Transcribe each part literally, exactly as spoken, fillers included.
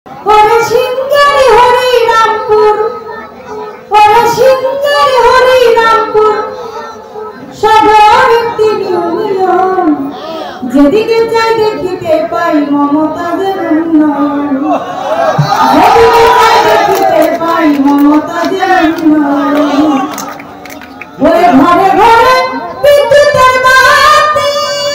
ওরে সিংহারি হরি রামপুর, ওরে সিংহারি হরি রামপুর, সাগর একটি ইউনিয়ন, যেদিকে চাই দেখিতে পাই মমতাজের উন্নয়ন, যেদিকে চাই দেখিতে পাই মমতাজের উন্নয়ন। ওরে ঘরে ঘরে বিদ্যুতের বাতি,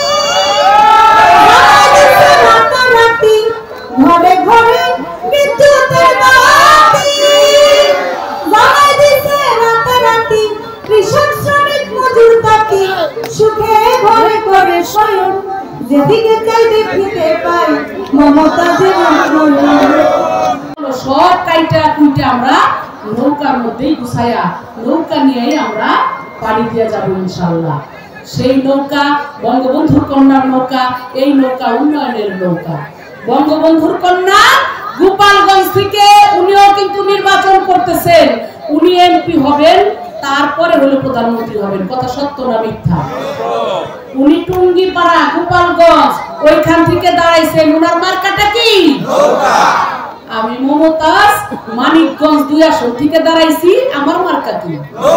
রাতারাতি ঘরে ঘরে বিদ্যুতের বাতি, জ্বালাই দিছে রাতারাতি কৃষক শ্রমিক মজুর তাকি, সুখে ঘরে ঘরে শয়ন, যেদিকে চাই দেখিতে পাই মমতাজের উন্নয়ন। সব কাইটা কুইটা আমরা নৌকার মধ্যেই গুছাইয়া নৌকা নিয়ে আমরা পানি দিয়ে যাবো ইনশাআল্লাহ। সেই নৌকা বঙ্গবন্ধুর কন্যার নৌকা, এই নৌকা উন্নয়নের নৌকা। বঙ্গবন্ধুর কন্যা গোপালগঞ্জ থেকে উনিও কিন্তু নির্বাচন করতেছেন, উনি এমপি হবেন, তারপরে হলো প্রধানমন্ত্রী হবেন। কথা সত্য না মিথ্যা? উনি টুঙ্গিপাড়া গোপালগঞ্জ ওইখান থেকে দাঁড়াইছেন, উনার মার্কাটা কি? আমি মমতাজ মানিকগঞ্জ দুই আসন থেকে দাঁড়াইছি, আমার মার্কা কি?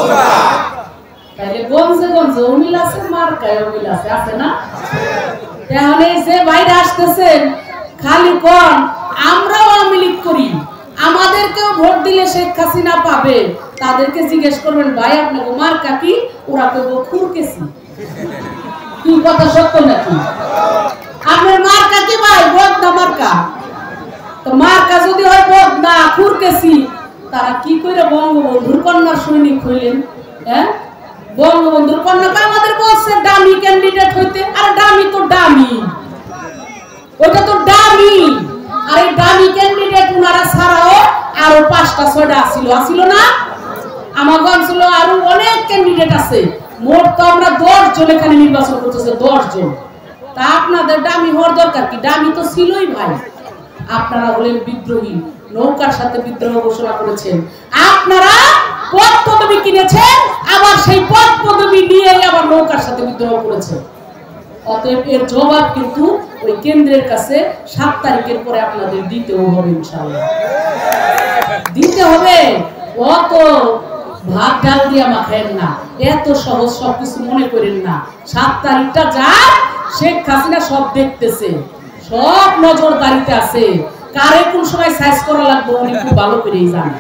তাহলে গঞ্জে গঞ্জে অমিল আছে, মার্কায় অমিল আছে, আছে না? তাহলে যে বাইরে আসতেছেন খালি কোন আমরাও আওয়ামী লীগ করি, আমাদেরকেও ভোট দিলে শেখ হাসিনা পাবে, তাদেরকে জিজ্ঞেস করবেন ভাই আপনাকে মার্কা কি? ওরা কেউ খুরকেছি। কি কথা সত্য নাকি? আপনার মার্কা কি ভাই? বদনা মার্কা। তো মার্কা যদি হয় বদনা খুরকেছি, তারা কি করে বঙ্গবন্ধুর কন্যার সৈনিক হইলেন? হ্যাঁ, বঙ্গবন্ধুর কন্যাকে আমাদের বলছে দামি ক্যান্ডিডেট হইতে। আর দামি তো দামি, ওটা তো দামি। আর এই দামি ক্যান্ডিডেট উনারা ছাড়াও আরো পাঁচটা ছয়টা আসিল, আসিল না? আমার অঞ্চলে আরো অনেক ক্যান্ডিডেট আছে, মোট তো আমরা দশ জন এখানে নির্বাচন করতেছে, দশ জন। তা আপনাদের দামি হওয়ার দরকার কি? দামি তো ছিলই ভাই। আপনারা হলেন বিদ্রোহী, নৌকার সাথে বিদ্রোহ ঘোষণা করেছেন, আপনারা পদ পদবি কিনেছেন, আবার সেই পদ পদবি নিয়ে আবার নৌকার সাথে বিদ্রোহ করেছেন। অতএব এর জবাব কিন্তু ওই কেন্দ্রের কাছে সাত তারিখের পরে আপনাদের দিতেও হবে ইনশাআল্লাহ, দিতে হবে। অত ভাত ডাল দিয়া মাখায়েন না, এত সহজ সবকিছু মনে করেন না। সাত তারিখটা যা, শেখ হাসিনা সব দেখতেছে, সব নজরদারিতে আছে। কারে কোন সময় সাইজ করা লাগবে উনি খুব ভালো করেই জানে,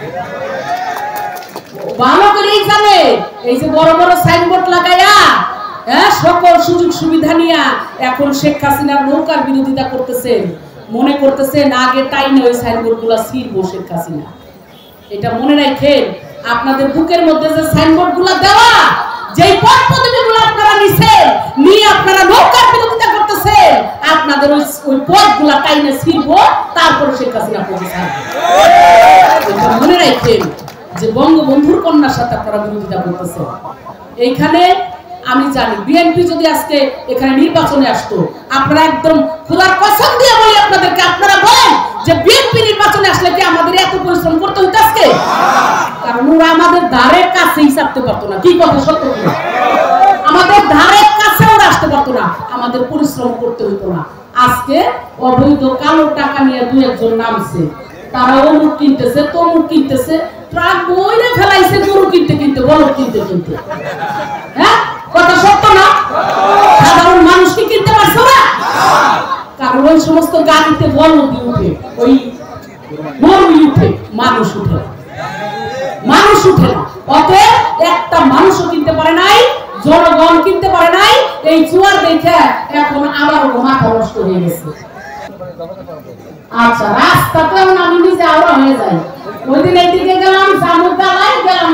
ভালো করেই জানে। এই যে বড় বড় সাইনবোর্ড লাগাইয়া হ্যাঁ সকল সুযোগ সুবিধা নিয়া এখন শেখ হাসিনার নৌকার বিরোধিতা করতেছেন, মনে করতেছেন আগে টাইনে ওই সাইনবোর্ড গুলা ছিড়বো শেখ হাসিনা। এটা মনে রাখেন, আপনাদের বুকের মধ্যে যে সাইনবোর্ড গুলা দেওয়া, যেই পদ পদবি গুলো আপনারা নিছেন, নিয়ে আপনারা নৌকার বিরোধিতা করতেছেন, আপনাদের ওই ওই পদ গুলা টাইনে ছিড়বো, তারপরে শেখ হাসিনা প্রতিষ্ঠা। এটা মনে রাখেন যে বঙ্গবন্ধুর কন্যার সাথে আপনারা বিরোধিতা করতেছেন। এইখানে আমি জানি বিএনপি যদি আজকে এখানে নির্বাচনে আসতো, আপনারা একদম খোলার কসম দিয়ে বলি আপনাদেরকে, আপনারা বলেন যে বিএনপি নির্বাচনে আসলে কি আমাদের এত পরিশ্রম করতে হতো আজকে? কারণ ওরা আমাদের ধারের কাছেই ছাড়তে পারতো না। কি কথা সত্য? আমাদের ধারের কাছে ওরা আসতে পারতো না, আমাদের পরিশ্রম করতে হতো না। আজকে অবৈধ কালো টাকা নিয়ে দু একজন নামছে, তারা অমুক কিনতেছে, তমুক কিনতেছে, ট্রাক বইলে ফেলাইছে গরু কিনতে কিনতে, বলদ কিনতে কিনতে। হ্যাঁ, কথা সত্য না? সাধারণ মানুষ কি কিনতে পারছো না? কারণ ওই সমস্ত গাড়িতে বলদ উঠে, ওই গরু উঠে, মানুষ উঠে, মানুষ উঠে না। অতএব একটা মানুষও কিনতে পারে নাই, জনগণ কিনতে পারে নাই। এই জোয়ার দেখে এখন আবার মাথা নষ্ট হয়ে গেছে। আচ্ছা, রাস্তা তো আমি নিজে আওড়া হয়ে যাই। ওই দিন এইদিকে গেলাম, জামুকালাই গেলাম,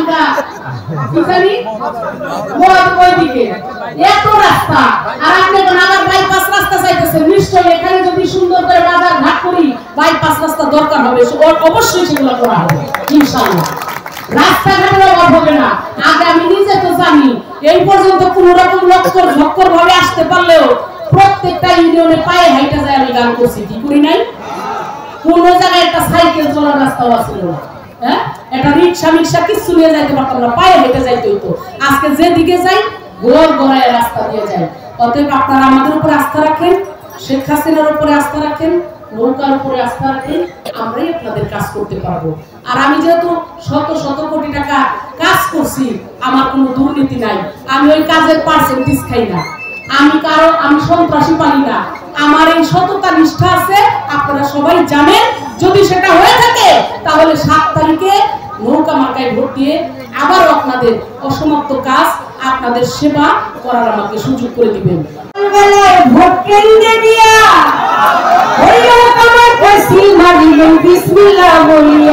ওইদিকে এত রাস্তা, আর আপনি এখন আবার বাইপাস রাস্তা চাইতেছেন। নিশ্চয়ই এখানে যদি সুন্দর করে বাজার ঘাট করি, বাইপাস রাস্তা দরকার হবে, অবশ্যই সেগুলো করা হবে ইনশাআল্লাহ। রাস্তাঘাটের অভাব হবে না। আগে আমি নিজে তো জানি, এই পর্যন্ত কোন রকম লক্কর ঝক্কর ভাবে আসতে পারলেও প্রত্যেকটা ইউনিয়নে পায়ে হাইটা যায় আমি গান করছি, কি করি নাই? কোন জায়গায় একটা সাইকেল চলার রাস্তাও ছিল না, হ্যাঁ, একটা রিক্সা মিক্সা কিছু নিয়ে যাইতে পারতাম না, পায়ে হেঁটে যাইতে হইতো। আজকে যেদিকে যাই গোল গড়ায় রাস্তা দিয়ে যাই। অতএব আপনারা আমাদের উপরে আস্থা রাখেন, শেখ হাসিনার উপরে আস্থা রাখেন, নৌকার উপরে আস্থা রাখেন। আমরাই আপনাদের কাজ করতে পারবো। আর আমি যেহেতু শত শত কোটি টাকা কাজ করছি, আমার কোনো দুর্নীতি নাই, আমি ওই কাজের পার্সেন্টেজ খাই না, আমি কারো আমি সন্ত্রাসী পাই না, আমার এই সততা নিষ্ঠা আছে, আপনারা সবাই জানেন। যদি সেটা হয়ে থাকে তাহলে সাত তারিখে নৌকা মার্কায় ভোট দিয়ে আবার আপনাদের অসমাপ্ত কাজ, আপনাদের সেবা করার আমাকে সুযোগ করে দিবেন। ভোট কেন্দ্রে দিয়া বিসমিল্লাহ বলি